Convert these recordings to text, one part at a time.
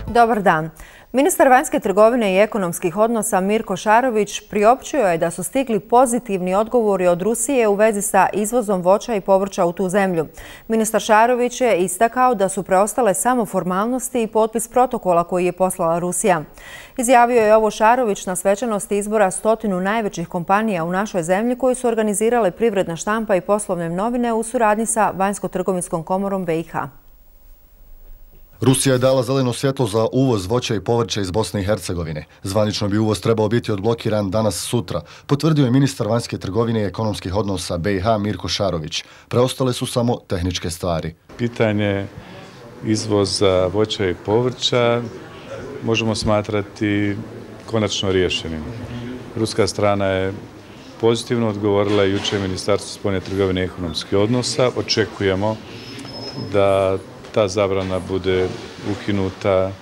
Dobar dan. Ministar vanjske trgovine i ekonomskih odnosa Mirko Šarović priopćio je da su stigli pozitivni odgovori od Rusije u vezi sa izvozom voća i povrća u tu zemlju. Ministar Šarović je istakao da su preostale samo formalnosti i potpis protokola koji je poslala Rusija. Izjavio je ovo Šarović na svečanosti izbora 100 najvećih kompanija u našoj zemlji koji su organizirale Privredna štampa i Poslovne novine u suradnji sa Vanjsko-trgovinskom komorom BiH. Rusija je dala zeleno svjetlo za uvoz voća i povrća iz Bosne i Hercegovine. Zvanično bi uvoz trebao biti odblokiran danas-sutra, potvrdio je ministar vanjske trgovine i ekonomskih odnosa BiH Mirko Šarović. Preostale su samo tehničke stvari. Pitanje izvoza voća i povrća možemo smatrati konačno riješenim. Ruska strana je pozitivno odgovorila jučer Ministarstvo spoljne trgovine i ekonomskih odnosa. Očekujemo da ta zabrana bude ukinuta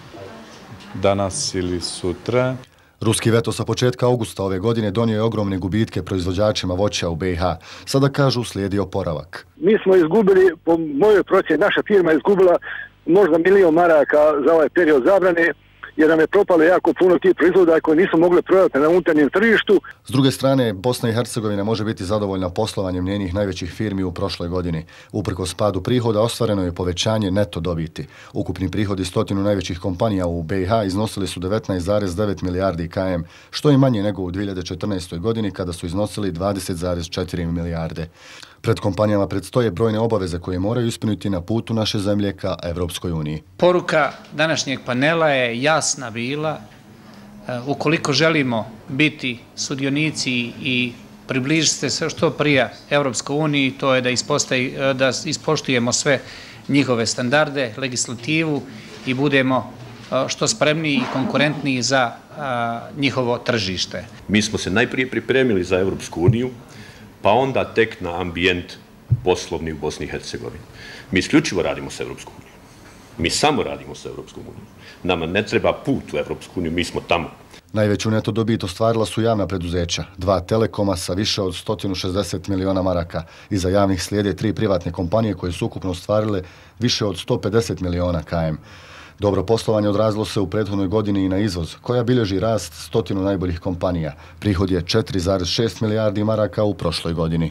danas ili sutra. Ruski veto sa početka augusta ove godine donio je ogromne gubitke proizvođačima voća u BiH. Sada kažu slijedi oporavak. Mi smo izgubili, po mojoj procjeni, naša firma je izgubila možda 1 milion maraka za ovaj period zabrane, jer nam je propalo jako puno tih proizvoda koji nisu mogli prodati na unutarnjem tržištu. S druge strane, Bosna i Hercegovina može biti zadovoljna poslovanjem njenih najvećih firmi u prošloj godini. Uprkos padu prihoda ostvareno je povećanje neto dobiti. Ukupni prihodi 100 najvećih kompanija u BiH iznosili su 19,9 milijardi km, što je manje nego u 2014. godini kada su iznosili 20,4 milijarde. Pred kompanijama predstoje brojne obaveze koje moraju ispuniti na putu naše zemlje ka Evropskoj uniji. Poruka današnjeg panela je jasna bila. Ukoliko želimo biti sudionici i približiti se što prije Evropskoj uniji, to je da ispoštujemo sve njihove standarde, legislativu i budemo što spremniji i konkurentniji za njihovo tržište. Mi smo se najprije pripremili za Evropsku uniju, pa onda tek na ambijent poslovni u Bosni i Hercegovini. Mi isključivo radimo sa Evropskom unijom. Mi samo radimo sa Evropskom unijom. Nama ne treba put u Evropsku uniju, mi smo tamo. Najveću neto dobit ostvarila su javna preduzeća, 2 Telekoma sa više od 160 miliona maraka. Iza javnih slijede 3 privatne kompanije koje su ukupno ostvarile više od 150 miliona km. Dobro poslovanje odrazilo se u prethodnoj godini i na izvoz, koja bilježi rast 100 najboljih kompanija. Prihod je 4,6 milijardi maraka u prošloj godini.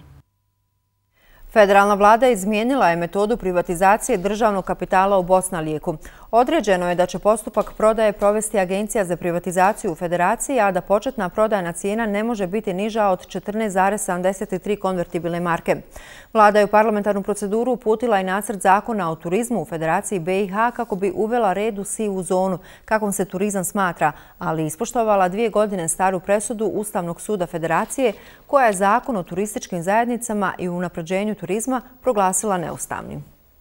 Federalna vlada izmijenila je metodu privatizacije državnog kapitala u Bosnalijeku. Određeno je da će postupak prodaje provesti Agencija za privatizaciju u Federaciji, a da početna prodajna cijena ne može biti niža od 14,73 konvertibilne marke. Vlada je u parlamentarnu proceduru uputila i nacrt zakona o turizmu u Federaciji BiH kako bi uvela red u sivu zonu, kakvom se turizam smatra, ali ispoštovala 2 godine staru presudu Ustavnog suda Federacije, koja je zakon o turističkim zajednicama i unapređenju turizma proglasila neustavnim.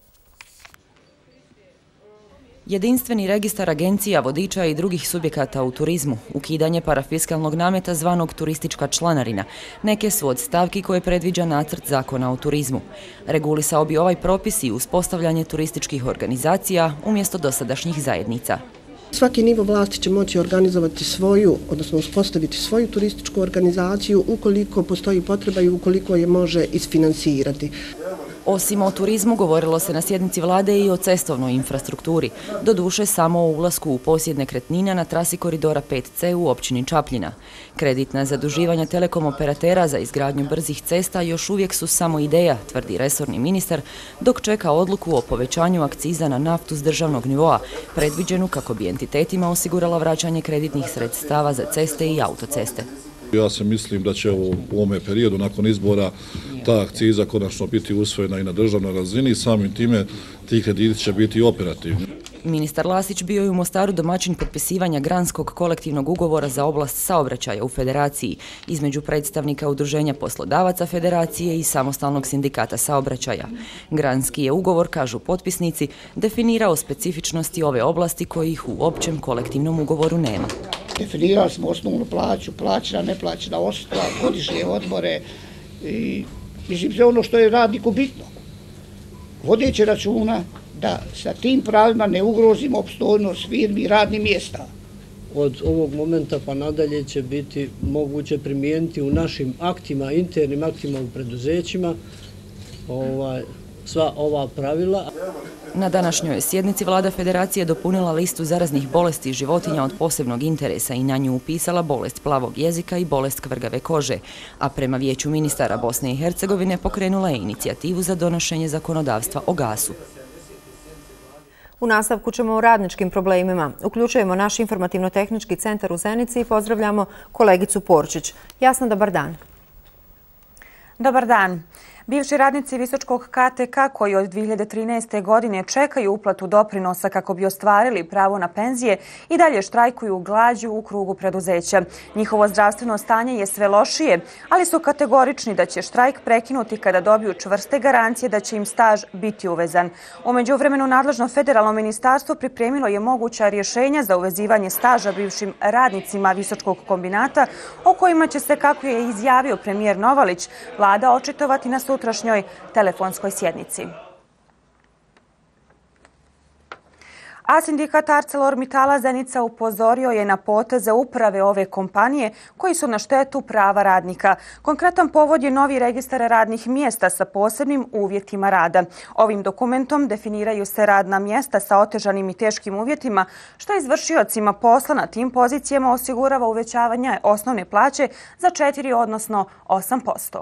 Jedinstveni registar agencija, vodiča i drugih subjekata u turizmu, ukidanje parafiskalnog nameta zvanog turistička članarina, neke su od stavki koje predviđa nacrt zakona o turizmu. Regulisao bi ovaj propis i uspostavljanje turističkih organizacija umjesto dosadašnjih zajednica. Svaki nivo vlasti će moći organizovati svoju, odnosno uspostaviti svoju turističku organizaciju ukoliko postoji potreba i ukoliko je može isfinansirati. Osim o turizmu, govorilo se na sjednici vlade i o cestovnoj infrastrukturi. Doduše samo o ulasku u posjed nekretnina na trasi koridora 5C u općini Čapljina. Kreditna zaduživanja telekom operatera za izgradnju brzih cesta još uvijek su samo ideja, tvrdi resorni ministar, dok čeka odluku o povećanju akciza na naftu s državnog nivoa, predviđenu kako bi entitetima osigurala vraćanje kreditnih sredstava za ceste i autoceste. Ja se mislim da će u ovome periodu nakon izbora ta akciza konačno biti usvojena i na državnoj razini i samim time ti krediti će biti operativni. Ministar Lasić bio je u Mostaru domaćin potpisivanja granskog kolektivnog ugovora za oblast saobraćaja u Federaciji između predstavnika Udruženja poslodavaca Federacije i Samostalnog sindikata saobraćaja. Granski je ugovor, kažu potpisnici, definirao specifičnosti ove oblasti kojih u općem kolektivnom ugovoru nema. Definirali smo osnovnu plaću, plaćena, neplaćena odsustva, godišnje odmore i mislim sve ono što je radniku bitno. Vodeći računa da sa tim pravima ne ugrozimo opstojnost firmi i radnih mjesta. Od ovog momenta pa nadalje će biti moguće primijeniti u našim aktima, internim aktima u preduzećima, sva ova pravila. Na današnjoj sjednici vlada Federacije dopunila listu zaraznih bolesti životinja od posebnog interesa i na nju upisala bolest plavog jezika i bolest kvrgave kože, a prema Vijeću ministara Bosne i Hercegovine pokrenula je inicijativu za donošenje zakonodavstva o gasu. U nastavku ćemo o radničkim problemima. Uključujemo naš informativno-tehnički centar u Zenici i pozdravljamo kolegicu Porčić. Jasna, dobar dan. Dobar dan. Bivši radnici Visočkog KTK koji od 2013. godine čekaju uplatu doprinosa kako bi ostvarili pravo na penzije i dalje štrajkuju glađu u krugu preduzeća. Njihovo zdravstveno stanje je sve lošije, ali su kategorični da će štrajk prekinuti kada dobiju čvrste garancije da će im staž biti uvezan. U međuvremenu nadležno federalno ministarstvo pripremilo je moguća rješenja za uvezivanje staža bivšim radnicima Visočkog kombinata, o kojima će se, kako je izjavio premijer Novalić, vlada očitovati na sutrašnjoj telefonskoj sjednici. A sindikat ArcelorMittala Zenica upozorio je na poteze uprave ove kompanije koji su na štetu prava radnika. Konkretan povod je novi registar radnih mjesta sa posebnim uvjetima rada. Ovim dokumentom definiraju se radna mjesta sa otežanim i teškim uvjetima, što izvršiocima posla na tim pozicijama osigurava uvećavanje osnovne plaće za 4, odnosno 8%.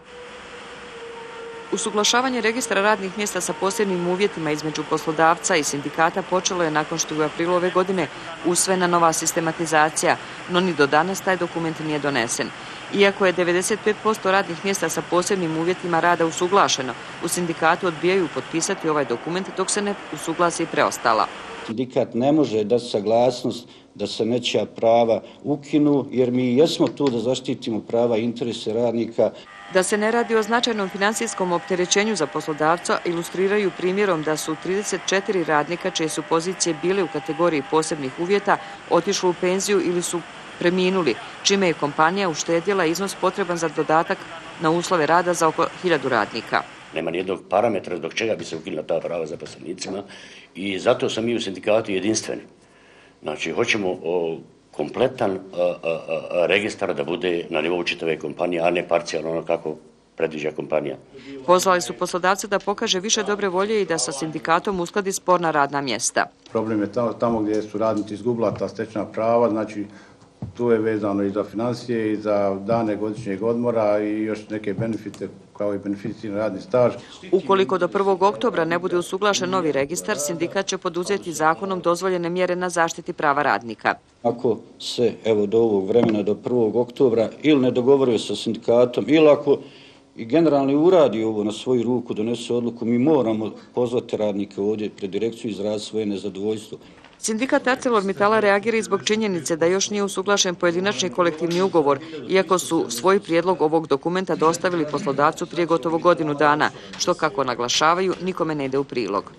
Usuglašavanje registra radnih mjesta sa posebnim uvjetima između poslodavca i sindikata počelo je nakon što je u aprilu ove godine usvojena nova sistematizacija, no ni do danas taj dokument nije donesen. Iako je 95% radnih mjesta sa posebnim uvjetima rada usuglašeno, u sindikatu odbijaju potpisati ovaj dokument dok se ne usuglasi preostala. Sindikat ne može dati saglasnost da se nečija prava ukinu, jer mi jesmo tu da zaštitimo prava i interese radnika. Da se ne radi o značajnom financijskom opterećenju za poslodavca ilustriraju primjerom da su 34 radnika čije su pozicije bile u kategoriji posebnih uvjeta otišli u penziju ili su preminuli, čime je kompanija uštedjela iznos potreban za dodatak na uslove rada za oko 1000 radnika. Nema nijednog parametra zbog čega bi se ukinula ta prava zaposlenicima i zato sam mi u sindikatu jedinstveni. Znači, hoćemo kompletan registar da bude na nivou čitave kompanije, a ne parcijalno ono kako predviđa kompanija. Pozvali su poslodavce da pokaže više dobre volje i da sa sindikatom uskladi sporna radna mjesta. Problem je tamo gdje su radnici izgubila ta stečena prava, znači tu je vezano i za financije i za dane godišnjeg odmora i još neke benefite kao i beneficirani radni staž. Ukoliko do 1. oktobra ne bude usuglašen novi registar, sindikat će poduzeti zakonom dozvoljene mjere na zaštiti prava radnika. Ako se do ovog vremena do 1. oktobra ili ne dogovore sa sindikatom ili ako i generalni uradi ovo na svoju ruku, donese odluku, mi moramo pozvati radnike ovdje pred direkciju i izraziti svoje nezadovoljstvo. Sindikat ArcelorMittala reagira i zbog činjenice da još nije usuglašen pojedinačni kolektivni ugovor, iako su svoj prijedlog ovog dokumenta dostavili poslodavcu prije gotovo godinu dana, što, kako naglašavaju, nikome ne ide u prilog.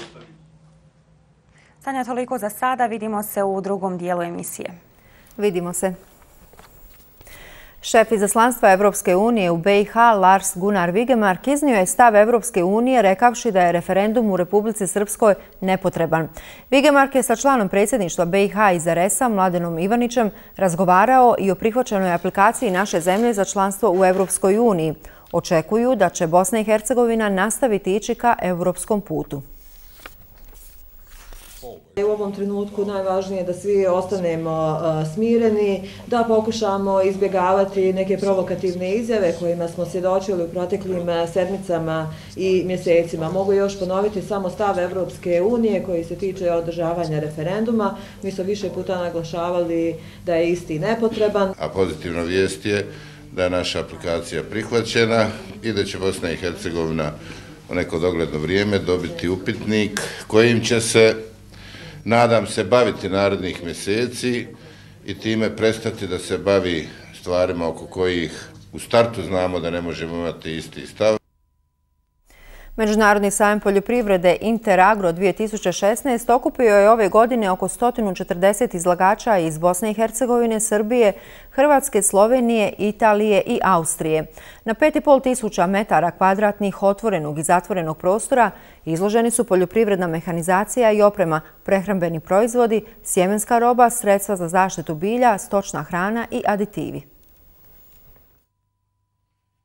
Sanja, toliko za sada. Vidimo se u drugom dijelu emisije. Vidimo se. Šef izaslanstva Evropske unije u BiH Lars Gunnar Vigemark iznio je stav Evropske unije rekavši da je referendum u Republici Srpskoj nepotreban. Vigemark je sa članom predsjedništva BiH iz RS-a Mladenom Ivanićem razgovarao i o prihvaćenoj aplikaciji naše zemlje za članstvo u Evropskoj uniji. Očekuju da će Bosna i Hercegovina nastaviti ići ka evropskom putu. U ovom trenutku najvažnije je da svi ostanemo smireni, da pokušamo izbjegavati neke provokativne izjave kojima smo svjedočili u proteklim sedmicama i mjesecima. Mogu još ponoviti samo stav Evropske unije koji se tiče održavanja referenduma. Mi smo više puta naglašavali da je isti nepotreban. A pozitivna vijest je da je naša aplikacija prihvaćena i da će Bosna i Hercegovina u neko dogledno vrijeme dobiti upitnik kojim će se, nadam se, baviti narednih mjeseci i time prestati da se bavi stvarima oko kojih u startu znamo da ne možemo imati isti stav. Međunarodni sajam poljoprivrede Interagro 2016 okupio je ove godine oko 140 izlagača iz Bosne i Hercegovine, Srbije, Hrvatske, Slovenije, Italije i Austrije. Na 5.500 metara kvadratnih otvorenog i zatvorenog prostora izloženi su poljoprivredna mehanizacija i oprema, prehrambeni proizvodi, sjemenska roba, sredstva za zaštitu bilja, stočna hrana i aditivi.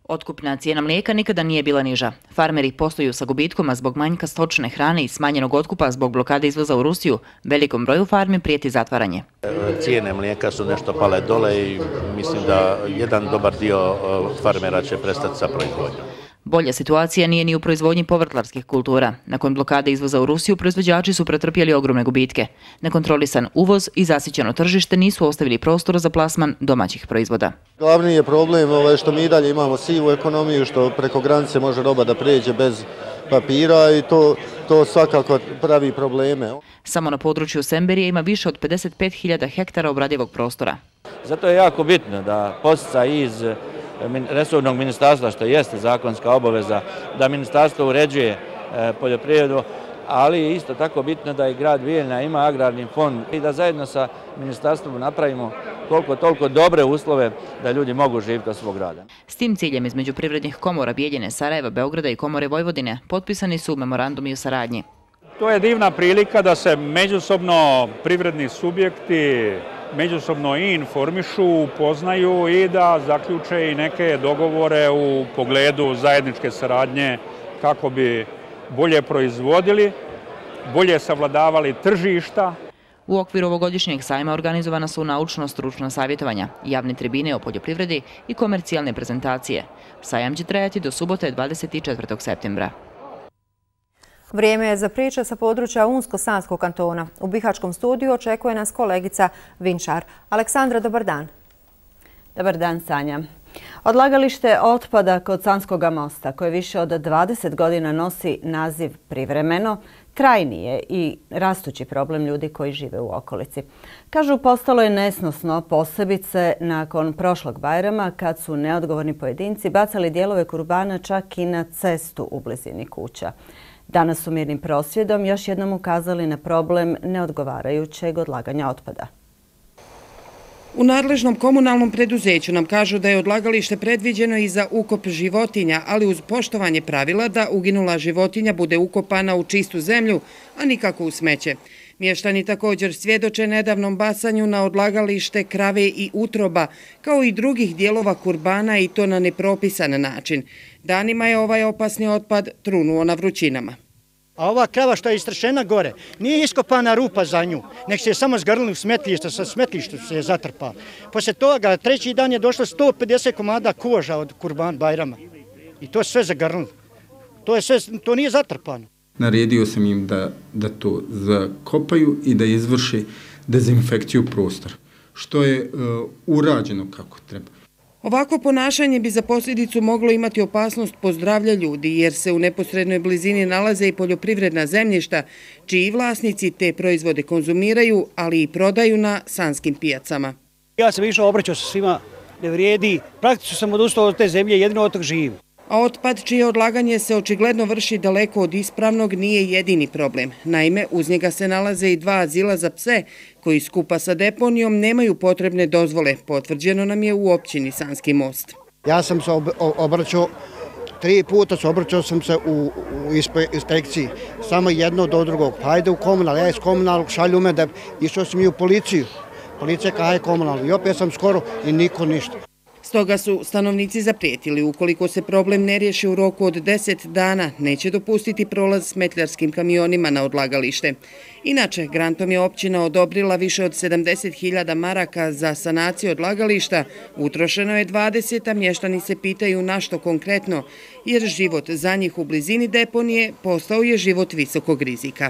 Otkupna cijena mlijeka nikada nije bila niža. Farmeri posluju sa gubitkom, a zbog manjka stočne hrane i smanjenog otkupa zbog blokade izvoza u Rusiju, velikom broju farmi prijeti zatvaranje. Cijene mlijeka su nešto pale dole i mislim da jedan dobar dio farmera će prestati sa proizvodnjom. Bolja situacija nije ni u proizvodnji povrtlarskih kultura. Nakon blokade izvoza u Rusiju, proizvođači su pretrpjeli ogromne gubitke. Nekontrolisan uvoz i zasićeno tržište nisu ostavili prostora za plasman domaćih proizvoda. Glavni je problem što mi dalje imamo sivu ekonomiju, što preko granice može roba da pređe bez papira i to svakako pravi probleme. Samo na području Semberije ima više od 55.000 hektara obradivog prostora. Zato je jako bitno da podsticaj iz resornog ministarstva, što jeste zakonska obaveza, da ministarstvo uređuje poljoprivredu, ali je isto tako bitno da i grad Bijeljina ima agrarni fond i da zajedno sa ministarstvom napravimo koliko toliko dobre uslove da ljudi mogu živjeti od svog rada. S tim ciljem između privrednih komora Bijeljine, Sarajeva, Beograda i Komore Vojvodine potpisani su memorandumi o saradnji. To je divna prilika da se međusobno privredni subjekti međusobno i informišu, upoznaju i da zaključe i neke dogovore u pogledu zajedničke saradnje kako bi bolje proizvodili, bolje savladavali tržišta. U okviru ovogodišnjeg sajma organizovana su naučno-stručna savjetovanja, javne tribine o poljoprivredi i komercijalne prezentacije. Sajam će trajati do subote 24. septembra. Vrijeme je za priče sa područja Unsko-Sanskog kantona. U Bihaćkom studiju očekuje nas kolegica Vinčar. Aleksandra, dobar dan. Dobar dan, Sanja. Odlagalište otpada kod Sanskoga mosta, koje više od 20 godina nosi naziv privremeno, trajni je i rastući problem ljudi koji žive u okolici. Kažu, postalo je nesnosno, posebice nakon prošlog Bajrama, kad su neodgovorni pojedinci bacali dijelove kurbana čak i na cestu u blizini kuća. Danas su mirnim prosvjedom još jednom ukazali na problem neodgovarajućeg odlaganja otpada. U nadležnom komunalnom preduzeću nam kažu da je odlagalište predviđeno i za ukop životinja, ali uz poštovanje pravila da uginula životinja bude ukopana u čistu zemlju, a nikako u smeće. Mještani također svjedoče nedavnom bacanju na odlagalište krave i utroba, kao i drugih dijelova kurbana i to na nepropisan način. Danima je ovaj opasni otpad trunuo na vrućinama. A ova krava što je istršena gore, nije iskopana rupa za nju, nek se je samo zgrnuli u smetlište, sa smetlištu se je zatrpala. Poslije toga, treći dan je došlo 150 komada koža od kurban Bajrama. I to je sve zagrnuli. To nije zatrpano. Naredio sam im da to zakopaju i da izvrše dezinfekciju prostora, što je urađeno kako treba. Ovako ponašanje bi za posljedicu moglo imati opasnost po zdravlje ljudi, jer se u neposrednoj blizini nalaze i poljoprivredna zemljišta, čiji vlasnici te proizvode konzumiraju, ali i prodaju na sanskim pijacama. Ja sam išao, obraćao sa svima, ne vrijedi, praktično sam odustao od te zemlje, jedino od tog živim. A otpad čije odlaganje se očigledno vrši daleko od ispravnog nije jedini problem. Naime, uz njega se nalaze i 2 azila za pse koji skupa sa deponijom nemaju potrebne dozvole, potvrđeno nam je u općini Sanski most. Ja sam se obraćao 3 puta, obraćao sam se u inspekciji, samo jedno do drugog. Pa ajde u komunal, ja iz komunalnog šalju me da išao sam i u policiju. Policija kaže komunalno i opet sam skoro i niko ništa. Stoga su stanovnici zaprijetili, ukoliko se problem ne riješi u roku od 10 dana, neće dopustiti prolaz smetljarskim kamionima na odlagalište. Inače, grantom je općina odobrila više od 70.000 maraka za sanaciju odlagališta, utrošeno je 20, a mještani se pitaju na što konkretno, jer život za njih u blizini deponije postao je život visokog rizika.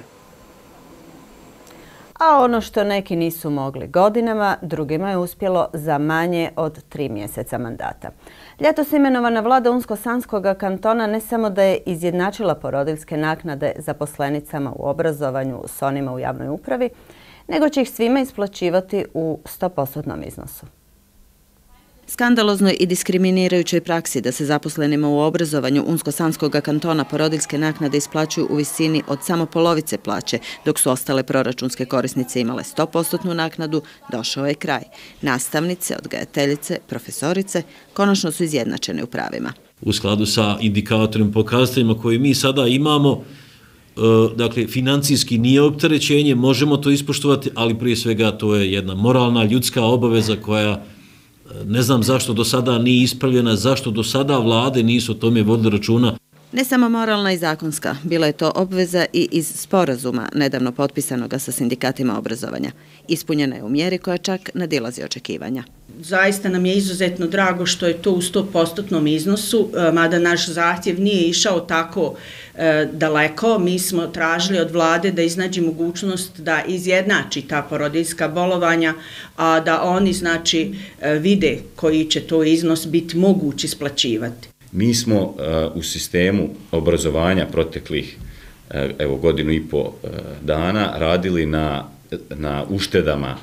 A ono što neki nisu mogli godinama, drugima je uspjelo za manje od 3 mjeseca mandata. Ljetos imenovana vlada Unsko-Sanskoga kantona ne samo da je izjednačila porodiljske naknade zaposlenicama u obrazovanju s onima u javnoj upravi, nego će ih svima isplaćivati u 100% iznosu. Skandaloznoj i diskriminirajućoj praksi da se zaposlenima u obrazovanju Unsko-Sanskoga kantona porodiljske naknade isplaćuju u visini od samo polovice plaće, dok su ostale proračunske korisnice imale 100% naknadu, došao je kraj. Nastavnice, odgajateljice, profesorice konačno su izjednačene u pravima. U skladu sa indikatorima pokazateljima koje mi sada imamo, dakle, financijski nije opterećenje, možemo to ispoštovati, ali prije svega to je jedna moralna, ljudska obaveza koja Ne znam zašto do sada nije ispravljena, zašto do sada vlade nisu o tome vodili računa. Ne samo moralna i zakonska, bila je to obveza i iz sporazuma nedavno potpisanoga sa sindikatima obrazovanja. Ispunjena je u mjeri koja čak nadilazi očekivanja. Zaista nam je izuzetno drago što je to u 100% iznosu, mada naš zahtjev nije išao tako daleko. Mi smo tražili od vlade da iznađe mogućnost da izjednači ta porodiljska bolovanja, a da oni znači vide koji će to iznos biti moguć isplaćivati. Mi smo u sistemu obrazovanja proteklih godinu i po dana radili na uštedama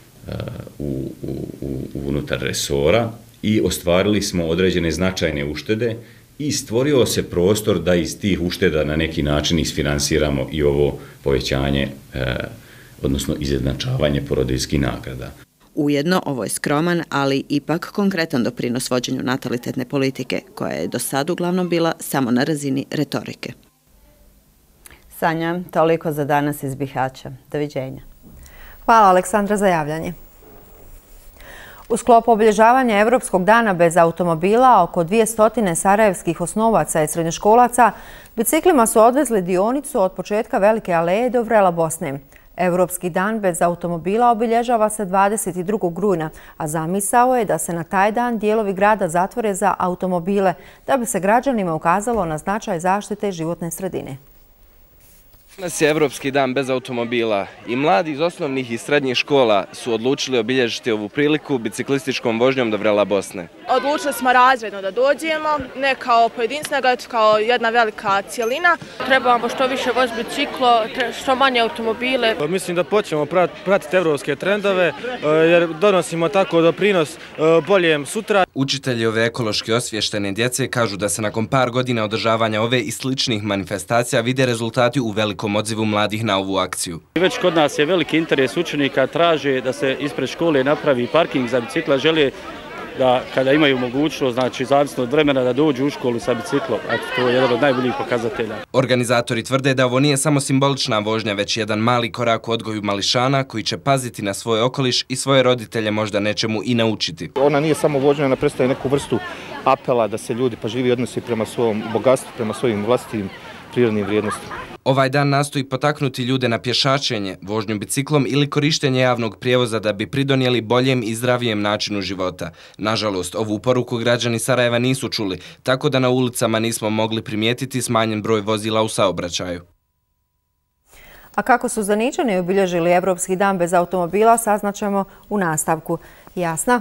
unutar resora i ostvarili smo određene značajne uštede i stvorio se prostor da iz tih ušteda na neki način isfinansiramo i ovo povećanje, odnosno izjednačavanje porodiljskih nagrada. Ujedno, ovo je skroman, ali ipak konkretan doprinos vođenju natalitetne politike, koja je do sad uglavnom bila samo na razini retorike. Sanja, toliko za danas iz Bihaća. Doviđenja. Hvala Aleksandra za javljanje. U sklopu obilježavanja Evropskog dana bez automobila, oko 200 sarajevskih osnovaca i srednjoškolaca biciklima su odvezli dionicu od početka Velike aleje do vrela Bosne. Evropski dan bez automobila obilježava se 22. rujna, a zamisao je da se na taj dan dijelovi grada zatvore za automobile, da bi se građanima ukazalo na značaj zaštite životne sredine. Danas je Evropski dan bez automobila i mladi iz osnovnih i srednjih škola su odlučili obilježiti ovu priliku biciklističkom vožnjom do vrela Bosne. Odlučili smo razredno da dođemo, ne kao pojedinci, nego kao jedna velika cijelina. Trebamo što više voziti biciklo, što manje automobile. Mislim da počnemo pratiti evropske trendove jer donosimo tako doprinos boljem sutra. Učitelji ove ekološki osviještene djece kažu da se nakon par godina održavanja ove i sličnih manifestacija vide rezultati u velikom odzivu mladih na ovu akciju. Već kod nas je veliki interes učenika, traže da se ispred škole napravi parking za bicikla, žele da kada imaju mogućnost, znači zavisno od vremena, da dođu u školu sa biciklom. Eto, to je jedan od najboljih pokazatelja. Organizatori tvrde da ovo nije samo simbolična vožnja, već jedan mali korak u odgoju mališana koji će paziti na svoj okoliš i svoje roditelje možda nečemu i naučiti. Ona nije samo vožnja, ona predstavlja neku vrstu apela da se ljudi pažljivije odnose prema svom bogatstvu, prema svojim vlastitim prirodnim vrijednostima. Ovaj dan nastoji potaknuti ljude na pješačenje, vožnju biciklom ili korištenje javnog prijevoza da bi pridonijeli boljem i zdravijem načinu života. Nažalost, ovu poruku građani Sarajeva nisu čuli, tako da na ulicama nismo mogli primijetiti smanjen broj vozila u saobraćaju. A kako su Zeničani obilježili Evropski dan bez automobila, saznaćemo u nastavku. Jasna?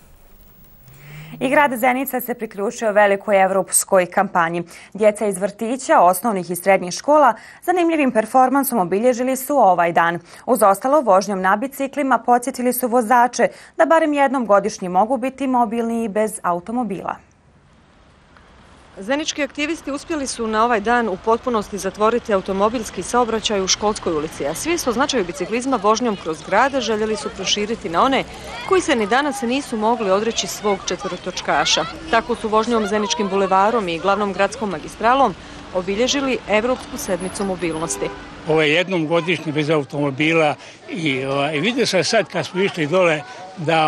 I grad Zenica se priključio velikoj evropskoj kampanji. Djeca iz vrtića, osnovnih i srednjih škola zanimljivim performansom obilježili su ovaj dan. Uz ostalo, vožnjom na biciklima podsjetili su vozače da barem jednom godišnje mogu biti mobilni i bez automobila. Zenički aktivisti uspjeli su na ovaj dan u potpunosti zatvoriti automobilski saobraćaj u Školskoj ulici, a svijest o značaju biciklizma vožnjom kroz grada željeli su proširiti na one koji se ni danas nisu mogli odreći svog četvrtočkaša. Tako su vožnjom Zeničkim bulevarom i glavnom gradskom magistralom obilježili Evropsku sedmicu mobilnosti. Ovo je jednom godišnje bez automobila i vidio sam sad kad smo išli dole da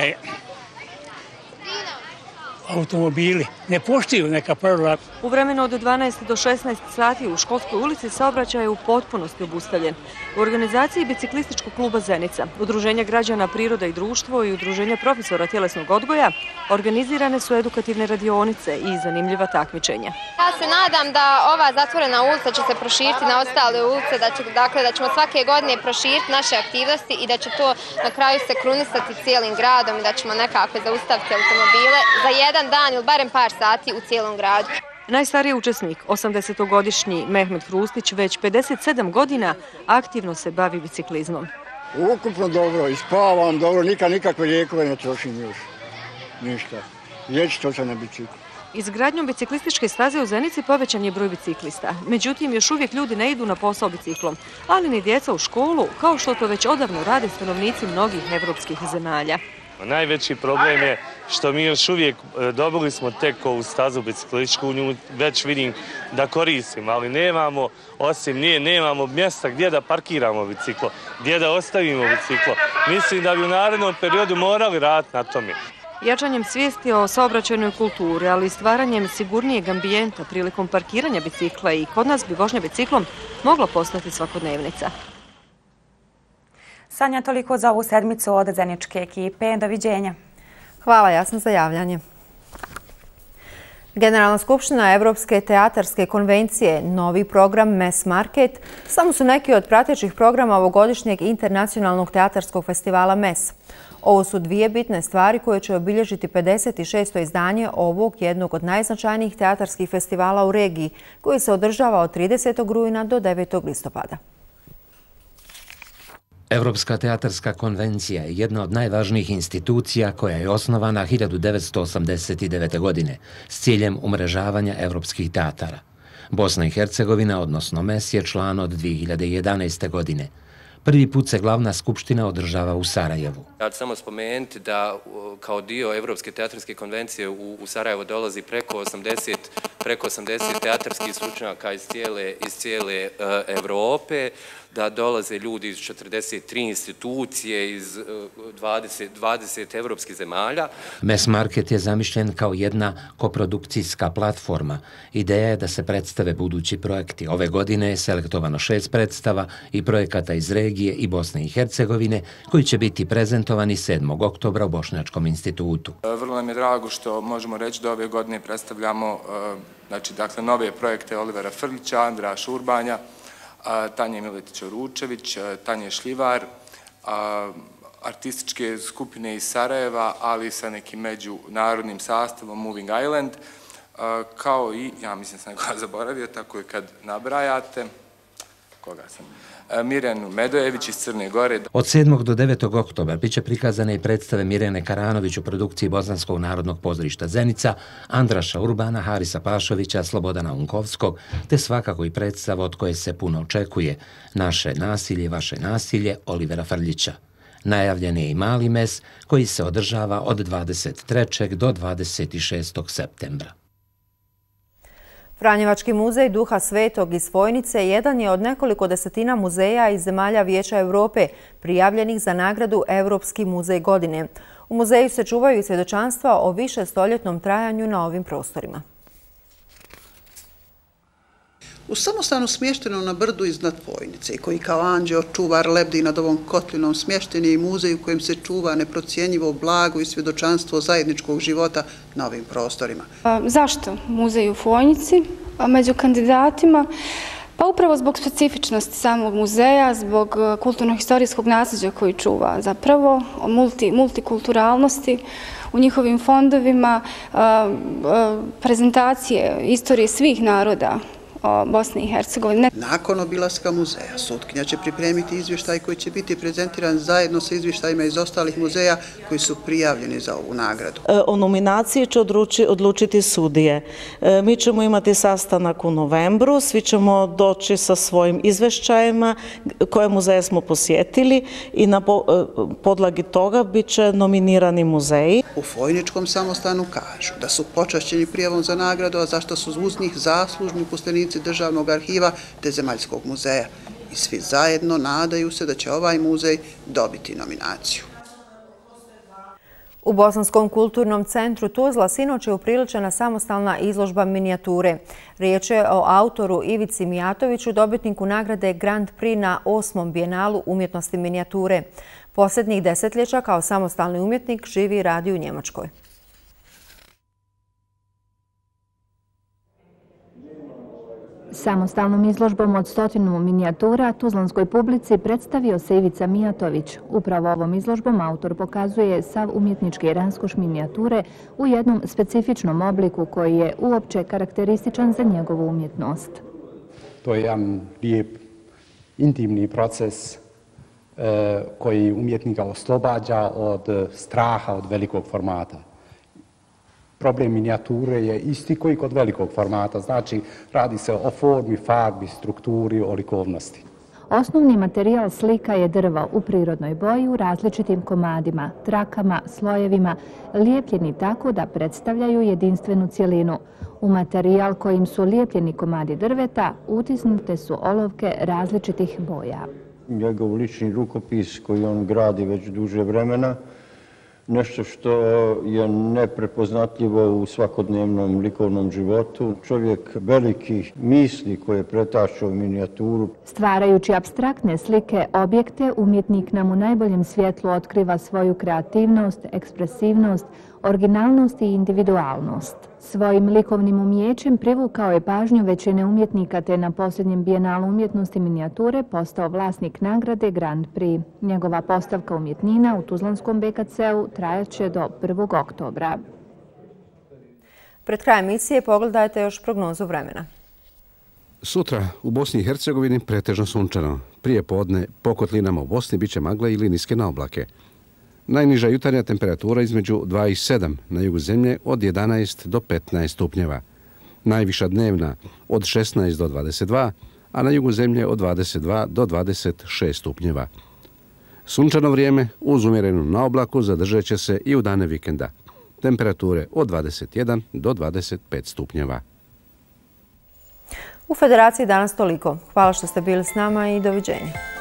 automobili ne poštuju neka pravila. U vremenu od 12 do 16 sati u Školskoj ulici saobraćaj je u potpunosti obustavljen. U organizaciji Biciklističkog kluba Zenica, Udruženja građana Priroda i društvo i Udruženja profesora tjelesnog odgoja organizirane su edukativne radionice i zanimljiva takmičenja. Ja se nadam da ova zatvorena ulica će se proširiti na ostale ulice, da ćemo svake godine proširiti naše aktivnosti i da će to na kraju se krunisati cijelim gradom i da ćemo nekako zaustaviti automobile za jedan dan ili barem par sati u cijelom gradu. Najstariji učesnik, 80-godišnji Mehmet Hrustić, već 57 godina aktivno se bavi biciklizmom. Ukupno dobro, i spavam dobro, nikakve lijekove ne trošim još. Ništa. Liječito sam na biciklu. Izgradnjom biciklističke staze u Zenici povećan je broj biciklista. Međutim, još uvijek ljudi ne idu na posao biciklom, ali ni djeca u školu, kao što to već odavno rade stanovnici mnogih evropskih zemalja. Najveći problem je što mi još uvijek dobili smo tek ovu stazu biciklističku, nju već vidim da koristim, ali nemamo, osim nje, nemamo mjesta gdje da parkiramo biciklo, gdje da ostavimo biciklo. Mislim da bi u narednom periodu morali raditi na tome. Jačanjem svijesti o saobraćajnoj kulturi, ali i stvaranjem sigurnijeg ambijenta prilikom parkiranja bicikla i kod nas bi vožnja biciklom mogla postati svakodnevnica. Sanja, toliko za ovu sedmicu od zajedničke ekipe. Doviđenja. Hvala, Jasna, za javljanje. Generalna skupština Evropske teatarske konvencije, novi program Mass Market, samo su neki od pratećih programa ovogodišnjeg internacionalnog teatarskog festivala MES. Ovo su dvije bitne stvari koje će obilježiti 56. izdanje ovog jednog od najznačajnijih teatarskih festivala u regiji, koji se održava od 30. rujna do 9. listopada. Evropska teatarska konvencija je jedna od najvažnijih institucija koja je osnovana 1989. godine s ciljem umrežavanja evropskih teatara. Bosna i Hercegovina, odnosno MES, je član od 2011. godine. Prvi put se glavna skupština održava u Sarajevu. Ja ću samo spomenuti da kao dio Evropske teatarske konvencije u Sarajevo dolazi preko 80 teatarskih stručnjaka iz cijele Evrope, da dolaze ljudi iz 43 institucije, iz 20 evropskih zemalja. Mass Market je zamišljen kao jedna koprodukcijska platforma. Ideja je da se predstave budući projekti. Ove godine je selektovano 6 predstava i projekata iz regije i Bosne i Hercegovine koji će biti prezentovani 7. oktobra u Bošnjačkom institutu. Vrlo nam je drago što možemo reći da ove godine predstavljamo nove projekte Olivera Frljića, Andreja Šurbanja, Tanje Miletić-Oručević, Tanje Šljivar, artističke skupine iz Sarajeva, ali sa nekim međunarodnim sastavom Moving Island, kao i, ja mislim sam nekoga zaboravio, tako je kad nabrajate, koga sam, Mirjanu Medojević iz Crne Gore. Od 7. do 9. oktobra biće prikazane i predstave Mirjane Karanović u produkciji Bosanskog narodnog pozorišta Zenica, Andraša Urbana, Harisa Pašovića, Slobodana Unkovskog, te svakako i predstava od koje se puno očekuje, Naše nasilje, vaše nasilje, Olivera Frljića. Najavljen je i mali mes koji se održava od 23. do 26. septembra. Franjevački muzej Duha Svetog iz Fojnice jedan je od nekoliko desetina muzeja iz zemalja Vijeća Evrope prijavljenih za nagradu Evropski muzej godine. U muzeju se čuvaju i svjedočanstva o višestoljetnom trajanju na ovim prostorima. U samostanu smještenom na brdu iznad Fojnice i koji kao anđeo čuvar lebdi nad ovom kotlinom smješten je i muzej u kojem se čuva neprocjenjivo blago i svjedočanstvo zajedničkog života na ovim prostorima. Zašto muzej u Fojnici? Među kandidatima? Pa upravo zbog specifičnosti samog muzeja, zbog kulturno-historijskog nasljeđa koji čuva, zapravo multikulturalnosti u njihovim fondovima, prezentacije istorije svih naroda Bosne i Hercegovine. Nakon obilaska muzeja, sutkinja će pripremiti izvještaj koji će biti prezentiran zajedno sa izvještajima iz ostalih muzeja koji su prijavljeni za ovu nagradu. O nominaciji će odlučiti sudije. Mi ćemo imati sastanak u novembru, svi ćemo doći sa svojim izvještajima koje muzeje smo posjetili i na podlagi toga bit će nominirani muzeji. U Fojničkom samostanu kažu da su počašćeni prijavom za nagradu, a zašto su uz njih zaslužni uposlenici Državnog arhiva te Zemaljskog muzeja. I svi zajedno nadaju se da će ovaj muzej dobiti nominaciju. U Bosanskom kulturnom centru Tuzla sinoć je upriličena samostalna izložba minijature. Riječ je o autoru Ivici Mijatoviću, dobitniku nagrade Grand Prix na 8. bijenalu umjetnosti minijature. Posljednjih desetljeća kao samostalni umjetnik živi i radi u Njemačkoj. Samostalnom izložbom od 100 minijatura tuzlanskoj publici predstavio se Ivica Mijatović. Upravo ovom izložbom autor pokazuje sav umjetnički raskoš minijature u jednom specifičnom obliku koji je uopće karakterističan za njegovu umjetnost. To je jedan lijep, intimni proces koji umjetnika oslobađa od straha od velikog formata. Problem minijature je isti koji kod velikog formata, znači radi se o formi, farbi, strukturi, o likovnosti. Osnovni materijal slika je drvo u prirodnoj boji u različitim komadima, trakama, slojevima, lijepljeni tako da predstavljaju jedinstvenu cjelinu. U materijal kojim su lijepljeni komadi drveta utisnute su olovke različitih boja. Njegov lični rukopis koji on gradi već duže vremena, nešto što je neprepoznatljivo u svakodnevnom likovnom životu. Čovjek velikih misli koje pretače u minijaturu. Stvarajući apstraktne slike, objekte, umjetnik nam u najboljem svjetlu otkriva svoju kreativnost, ekspresivnost, originalnost i individualnost. Svojim likovnim umijećem privukao je pažnju većine umjetnika te na posljednjem Bijenalu umjetnosti minijature postao vlasnik nagrade Grand Prix. Njegova postavka umjetnina u Tuzlanskom BKC-u trajaće do 1. oktobra. Pred krajem emisije pogledajte još prognozu vremena. Sutra u Bosni i Hercegovini pretežno sunčano. Prije podne po kotlinama u Bosni biće magle ili niske naoblake. Najniža jutarnja temperatura između 2 i 7, na jugu zemlje od 11 do 15 stupnjeva. Najviša dnevna od 16 do 22, a na jugu zemlje od 22 do 26 stupnjeva. Sunčano vrijeme uz umjerenu naoblaku zadržat će se i u dane vikenda. Temperature od 21 do 25 stupnjeva. U Federaciji danas toliko. Hvala što ste bili s nama i doviđenja.